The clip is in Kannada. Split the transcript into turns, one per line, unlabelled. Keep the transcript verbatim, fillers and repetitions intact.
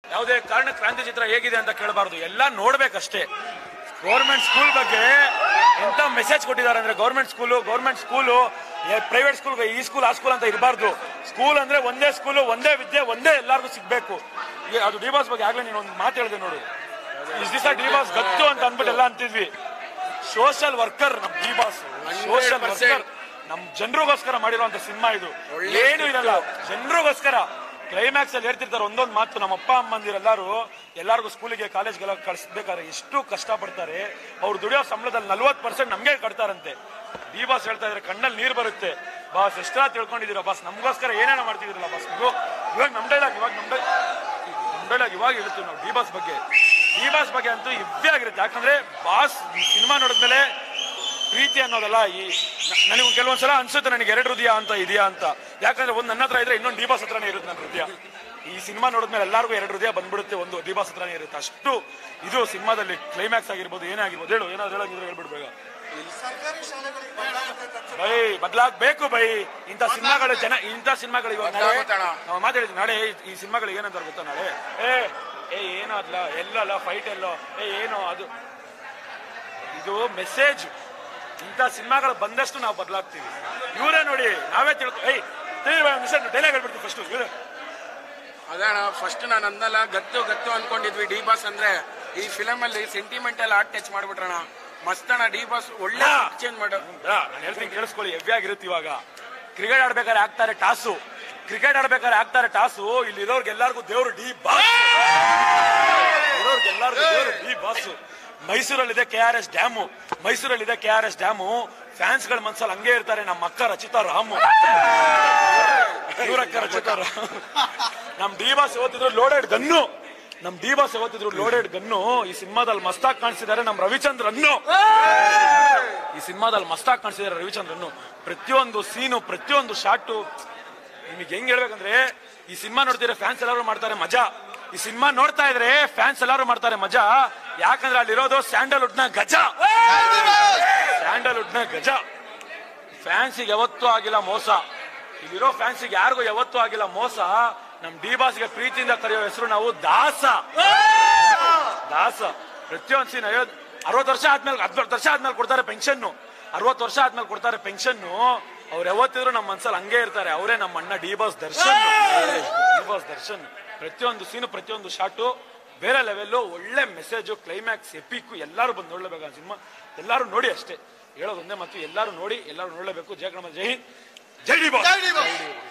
ಯಾವುದೇ ಕಾರಣ ಕ್ರಾಂತಿ ಚಿತ್ರ ಹೇಗಿದೆ ಅಂತ ಕೇಳಬಾರ್ದು, ಎಲ್ಲ ನೋಡ್ಬೇಕಷ್ಟೇ. ಗೌರ್ಮೆಂಟ್ ಸ್ಕೂಲ್ ಬಗ್ಗೆ ಎಂತ ಮೆಸೇಜ್ ಕೊಟ್ಟಿದ್ದಾರೆ ಅಂದ್ರೆ, government school government school private school ಈ ಸ್ಕೂಲ್ ಆ ಸ್ಕೂಲ್ ಅಂತ ಇರಬಾರ್ದು. ಸ್ಕೂಲ್ ಅಂದ್ರೆ ಒಂದೇ ಸ್ಕೂಲು, ಒಂದೇ ವಿದ್ಯೆ, ಒಂದೇ ಎಲ್ಲಾರ್ಗು ಸಿಗ್ಬೇಕು. ಅದು ಡಿ ಬಾಸ್ ಬಗ್ಗೆ ಆಗ್ಲೇ ನೀನು ಒಂದು ಮಾತು ಹೇಳಿದೆ ನೋಡು, ಇಷ್ಟು ದಿವಸ ಡಿ ಬಾಸ್ ಗತ್ತು ಅಂತ ಅಂದ್ಬಿಟ್ಟು ಎಲ್ಲ ಅಂತಿದ್ವಿ. ಸೋಷಿಯಲ್ ವರ್ಕರ್ ನಮ್ ಡಿ ಬಾಸ್, ಸೋಷಿಯಲ್ ವರ್ಕರ್, ನಮ್ ಜನರಿಗೋಸ್ಕರ ಮಾಡಿರುವಂತ ಸಿನಿಮಾ ಇದು. ಏನು ಇರಲ್ಲ, ಜನರಿಗೋಸ್ಕರ. ಕ್ಲೈಮ್ಯಾಕ್ಸ್ ಅಲ್ಲಿ ಹೇಳ್ತಿರ್ತಾರೆ ಒಂದೊಂದು ಮಾತು, ನಮ್ಮ ಅಪ್ಪ ಅಮ್ಮಂದಿರೆಲ್ಲಾರು ಎಲ್ಲಾರ್ಗು ಸ್ಕೂಲಿಗೆ ಕಾಲೇಜ್ಗೆಲ್ಲ ಕಳಿಸ್ಬೇಕಾದ್ರೆ ಎಷ್ಟು ಕಷ್ಟ ಪಡ್ತಾರೆ. ಅವ್ರು ದುಡಿಯೋ ಸಂಬಳದಲ್ಲಿ ನಲ್ವತ್ತು ಪರ್ಸೆಂಟ್ ನಮ್ಗೆ ಕಟ್ತಾರಂತೆ. ಡಿ ಬಾಸ್ ಹೇಳ್ತಾ ಇದ್ರೆ ಕಣ್ಣಲ್ಲಿ ನೀರು ಬರುತ್ತೆ. ಬಾಸ್ ಎಷ್ಟರ ತಿಳ್ಕೊಂಡಿದ್ದೀರಾ ಬಾಸ್, ನಮ್ಗೋಸ್ಕರ ಏನೇನೋ ಮಾಡ್ತಿದ್ದೀರಲ್ಲ ಬಾಸ್ ನೀವು. ಇವಾಗ ನಮ್ ಡೈಲಾಗ್ ಇವಾಗ ನಮ್ ನಮ್ ಡೈಲಾಗ್ ಇವಾಗ ಹೇಳ್ತೀವಿ ನಾವು ಡಿ ಬಾಸ್ ಬಗ್ಗೆ. ಡಿ ಬಾಸ್ ಬಗ್ಗೆ ಅಂತೂ ಇವ್ವೇ ಆಗಿರುತ್ತೆ. ಯಾಕಂದ್ರೆ ಬಾಸ್ ಸಿನಿಮಾ ನೋಡಿದ್ಮೇಲೆ ಪ್ರೀತಿ ಅನ್ನೋದಲ್ಲ, ಈ ನನಗೆ ಕೆಲವೊಂದ್ಸಲ ಅನ್ಸುತ್ತೆ ನನಗೆ ಎರಡು ಹೃದಯ ಅಂತ ಇದೆಯಾ ಅಂತ. ಯಾಕಂದ್ರೆ ಒಂದ್ ನನ್ನ ಹತ್ರ ಇದ್ರೆ ಇನ್ನೊಂದು ಡಿ ಬಾಸ್ ಹತ್ರನೇ ಇರುತ್ತೆ ನನ್ನ ಹೃದಯ. ಈ ಸಿನಿಮಾ ನೋಡಿದ್ಮೇಲೆ ಎಲ್ಲರಿಗೂ ಎರಡು ಹೃದಯ ಬಂದ್ಬಿಡುತ್ತೆ, ಒಂದು ಡಿ ಬಾಸ್ ಹತ್ರನೇ ಇರುತ್ತೆ. ಅಷ್ಟು ಇದು ಸಿನಿಮಾದಲ್ಲಿ ಕ್ಲೈಮ್ಯಾಕ್ಸ್ ಆಗಿರ್ಬೋದು, ಏನೇ ಆಗಿರ್ಬೋದು. ಹೇಳು, ಏನಾದ್ರು ಹೇಳೋದಿದ್ರೆ ಹೇಳ್ಬಿಡು ಬೇಗ. ಬೈ ಬದಲಾಗಬೇಕು ಬೈ. ಇಂಥ ಸಿನಿಮಾಗಳು ಜನ ಇಂಥ ಸಿನಿಮಾಗಳು ಇವಾಗ ನಾಳೆ ನಾವು ಮಾತಾಡಿದ್ವಿ. ನಾಳೆ ಈ ಸಿನಿಮಾಗಳು ಏನಂತಾರೆ ಗೊತ್ತಾ, ನಾಳೆ ಏ ಏ ಏನೋ ಅದ್ಲ ಎಲ್ಲಲ್ಲ ಫೈಟ್ ಎಲ್ಲೋ ಏ ಏನೋ ಅದು ಇದು ಮೆಸೇಜ್. ಇಂಥ ಸಿನಿಮಾಗಳು ಬಂದಷ್ಟು ನಾವು ಬದಲಾಗ್ತೀವಿ. ಇವರೇ ನೋಡಿ ನಾವೇ ತಿಳ್ಕೊ ಏಯ್ ಡೈಲಾಗ್ ಹೇಳ್ಬಿಡ್ತೀವಿ ಫಸ್ಟ್ ಇವ್ರು.
ಅದಣ್ಣ ಫಸ್ಟ್ ನಾನು ಅಂದಲ್ಲ ಗತ್ತು ಗತ್ತು ಅನ್ಕೊಂಡಿದ್ವಿ. ಡಿ ಬಾಸ್ ಅಂದ್ರೆ ಈ ಫಿಲಮ್ ಅಲ್ಲಿ ಸೆಂಟಿಮೆಂಟಲ್ ಆರ್ಟ್ ಟಚ್ ಮಾಡ್ಬಿಟ್ರಣ. ಮಸ್ತಣ್ಣ ಡಿ ಬಾಸ್ ಒಳ್ಳೆ ಚೇಂಜ್ ಮಾಡ.
ನಾನು ಹೇಳ್ತೀನಿ ಕೇಳಿಸ್ಕೊಳ್ಳಿ, ಹೆವಿ ಆಗಿರುತ್ತೆ. ಇವಾಗ ಕ್ರಿಕೆಟ್ ಆಡ್ಬೇಕಾದ್ರೆ ಆಗ್ತಾರೆ ಟಾಸು, ಕ್ರಿಕೆಟ್ ಆಡ್ಬೇಕಾದ್ರೆ ಆಗ್ತಾರೆ ಟಾಸು. ಇಲ್ಲಿ ಇರೋರ್ಗೆಲ್ಲಾರ್ಗು ದೇವ್ರು ಡಿ ಬಾಸ್, ಇರೋರ್ಗೆಲ್ಲಾರ್ಗು ದೇವ್ರು ಡಿ ಬಾಸು. ಮೈಸೂರಲ್ಲಿದೆ ಕೆ ಆರ್ ಎಸ್ ಡ್ಯಾಮು, ಮೈಸೂರಲ್ಲಿದೆ K R S dam. Fans ಗಳ ಮನ್ಸಲ್ಲಿ ಹಂಗೆ ಇರ್ತಾರೆ. ನಮ್ಮ ಅಕ್ಕ ರಚಿತಾ ರಾಮು, ಇವ್ರಕ್ಕ ರಚಿತಾ ರಾಮ್. ನಮ್ ಡಿ ಬಾಸ್ ಓದಿದ್ರು ಲೋಡೆಡ್ ಗನ್ನು, ನಮ್ ಡಿ ಬಾಸ್ ಓದಿದ್ರು ಲೋಡೆಡ್ ಗನ್ನು. ಈ ಸಿನಿಮಾದಲ್ಲಿ ಮಸ್ತಾಗಿ ಕಾಣಿಸಿದ್ದಾರೆ ನಮ್ ರವಿಚಂದ್ರನ್ನು. ಈ ಸಿನಿಮಾದಲ್ಲಿ ಮಸ್ತಾಗಿ ಕಾಣಿಸಿದ್ದಾರೆ ರವಿಚಂದ್ರನ್ನು. ಪ್ರತಿಯೊಂದು ಸೀನು, ಪ್ರತಿಯೊಂದು ಶಾಟು ನಿಮಗೆ ಹೆಂಗ್ ಹೇಳ್ಬೇಕಂದ್ರೆ, ಈ ಸಿನಿಮಾ ನೋಡ್ತಿದ್ರೆ ಫ್ಯಾನ್ಸ್ ಎಲ್ಲರೂ ಮಾಡ್ತಾರೆ ಮಜಾ. ಈ ಸಿನಿಮಾ ನೋಡ್ತಾ ಇದ್ರೆ ಫ್ಯಾನ್ಸ್ ಎಲ್ಲರೂ ಮಾಡ್ತಾರೆ ಮಜಾ. ಯಾಕಂದ್ರೆ ಅಲ್ಲಿರೋದು ಸ್ಯಾಂಡಲ್ವುಡ್ ನ ಗಜ, ಸ್ಯಾಂಡಲ್ವುಡ್ ನ ಗಜ. ಫ್ಯಾನ್ಸಿಗೆ ಯಾವತ್ತೂ ಆಗಿಲ್ಲ ಮೋಸ, ಇಲ್ಲಿರೋ ಫ್ಯಾನ್ಸಿಗೆ ಯಾರಿಗೂ ಯಾವತ್ತೂ ಆಗಿಲ್ಲ ಮೋಸ. ನಮ್ ಡಿ ಬಾಸ್ಗೆ ಪ್ರೀತಿಯಿಂದ ಕರೆಯೋ ಹೆಸರು ನಾವು ದಾಸ, ದಾಸ. ಪ್ರತಿಯೊಂದು ಸೀನ್ ಅರವತ್ತು ವರ್ಷ ಆದ್ಮೇಲೆ ಹದಿನೆಂಟು ವರ್ಷ ಆದ್ಮೇಲೆ ಕೊಡ್ತಾರೆ ಪೆನ್ಷನ್, ಅರವತ್ತು ವರ್ಷ ಆದ್ಮೇಲೆ ಕೊಡ್ತಾರೆ ಪೆನ್ಷನ್. ಅವ್ರು ಯಾವತ್ತಿದ್ರು ನಮ್ಮ ಮನ್ಸಲ್ಲಿ ಹಂಗೆ ಇರ್ತಾರೆ. ಅವರೇ ನಮ್ಮ ಅಣ್ಣ D boss Darshan, D boss Darshan. ಪ್ರತಿಯೊಂದು ಸೀನು, ಪ್ರತಿಯೊಂದು ಶಾಟು ಬೇರೆ ಲೆವೆಲ್ಲು, ಒಳ್ಳೆ ಮೆಸೇಜು, ಕ್ಲೈಮ್ಯಾಕ್ಸ್ ಎಪಿಕ್ಕು. ಎಲ್ಲರೂ ಬಂದು ನೋಡ್ಲೇಬೇಕು ಆ ಸಿನಿಮಾ. ಎಲ್ಲರೂ ನೋಡಿ ಅಷ್ಟೇ ಹೇಳೋದು ಒಂದೇ ಮಾತು, ಎಲ್ಲರೂ ನೋಡಿ, ಎಲ್ಲರೂ ನೋಡ್ಲೇಬೇಕು. ಜಯ ಕನ್ನಡ, ಜೈ ಹಿಂದ್, ಜೈ ಡಿ ಬಾಸ್.